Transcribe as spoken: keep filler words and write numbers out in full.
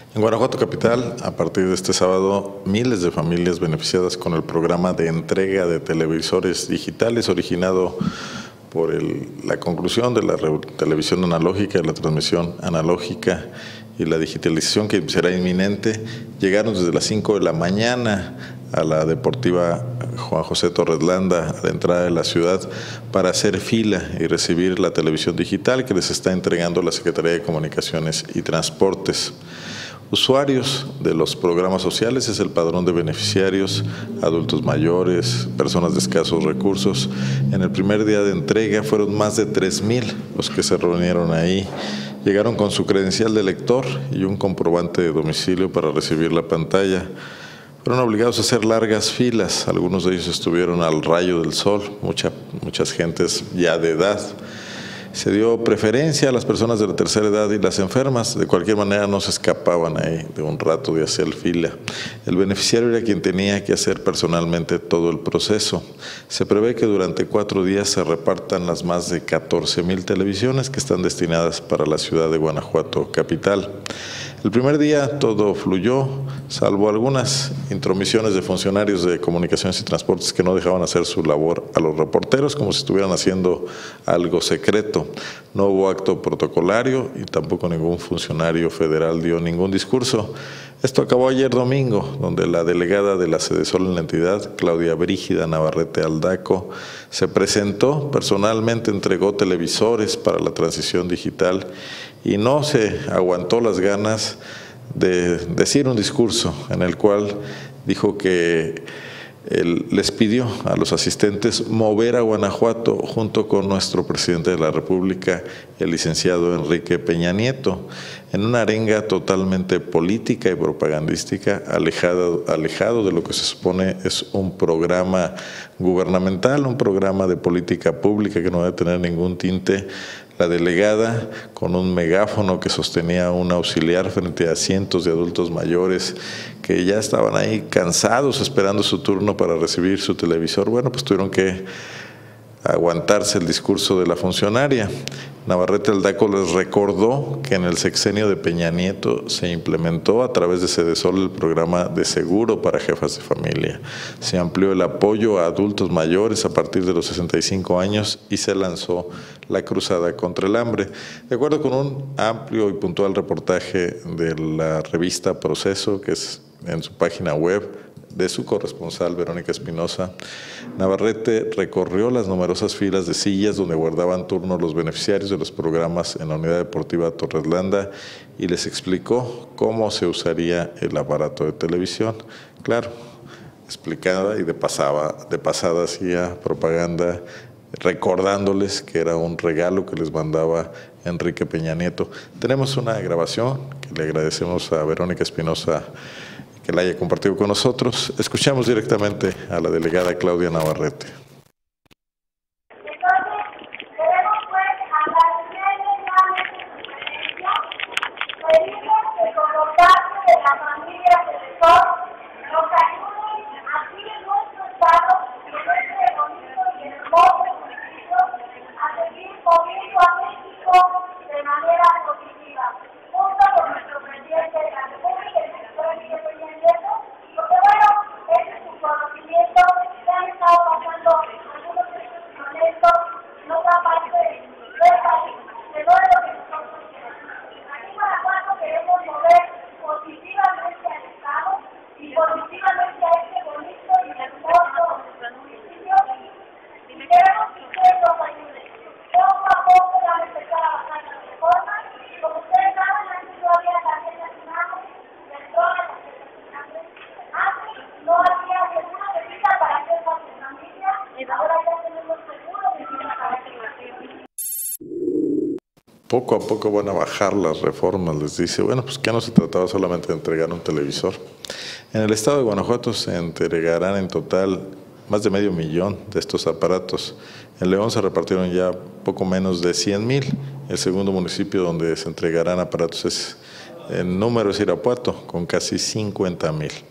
En Guanajuato capital, a partir de este sábado, miles de familias beneficiadas con el programa de entrega de televisores digitales originado por el, la conclusión de la televisión analógica, la transmisión analógica y la digitalización que será inminente, llegaron desde las cinco de la mañana a la Deportiva Juan José Torres Landa, a la entrada de la ciudad, para hacer fila y recibir la televisión digital que les está entregando la Secretaría de Comunicaciones y Transportes. Usuarios de los programas sociales es el padrón de beneficiarios, adultos mayores, personas de escasos recursos. En el primer día de entrega fueron más de tres mil los que se reunieron ahí. Llegaron con su credencial de lector y un comprobante de domicilio para recibir la pantalla. Fueron obligados a hacer largas filas, algunos de ellos estuvieron al rayo del sol, mucha, muchas gentes ya de edad. Se dio preferencia a las personas de la tercera edad y las enfermas. De cualquier manera no se escapaban ahí de un rato de hacer fila. El beneficiario era quien tenía que hacer personalmente todo el proceso. Se prevé que durante cuatro días se repartan las más de catorce mil televisiones que están destinadas para la ciudad de Guanajuato capital. El primer día todo fluyó, salvo algunas intromisiones de funcionarios de comunicaciones y transportes que no dejaban hacer su labor a los reporteros como si estuvieran haciendo algo secreto. No hubo acto protocolario y tampoco ningún funcionario federal dio ningún discurso. Esto acabó ayer domingo, donde la delegada de la Sedesol en la entidad, Claudia Brígida Navarrete Aldaco, se presentó, personalmente entregó televisores para la transición digital y no se aguantó las ganas de decir un discurso en el cual dijo que él les pidió a los asistentes mover a Guanajuato junto con nuestro presidente de la República, el licenciado Enrique Peña Nieto, en una arenga totalmente política y propagandística, alejado, alejado de lo que se supone es un programa gubernamental, un programa de política pública que no debe tener ningún tinte. La delegada, con un megáfono que sostenía un auxiliar frente a cientos de adultos mayores que ya estaban ahí cansados esperando su turno para recibir su televisor, bueno, pues tuvieron que aguantarse el discurso de la funcionaria. Navarrete Aldaco les recordó que en el sexenio de Peña Nieto se implementó a través de Sedesol el programa de seguro para jefas de familia. Se amplió el apoyo a adultos mayores a partir de los sesenta y cinco años y se lanzó la cruzada contra el hambre. De acuerdo con un amplio y puntual reportaje de la revista Proceso, que es en su página web, de su corresponsal Verónica Espinosa, Navarrete recorrió las numerosas filas de sillas donde guardaban turno los beneficiarios de los programas en la Unidad Deportiva Torres Landa y les explicó cómo se usaría el aparato de televisión. Claro, explicada y de pasada, de pasada hacía propaganda recordándoles que era un regalo que les mandaba Enrique Peña Nieto. Tenemos una grabación que le agradecemos a Verónica Espinosa que la haya compartido con nosotros. Escuchamos directamente a la delegada Claudia Navarrete. Poco a poco van a bajar las reformas, les dice. Bueno, pues que no se trataba solamente de entregar un televisor. En el estado de Guanajuato se entregarán en total más de medio millón de estos aparatos. En León se repartieron ya poco menos de cien mil. El segundo municipio donde se entregarán aparatos es, en número es Irapuato, con casi cincuenta mil.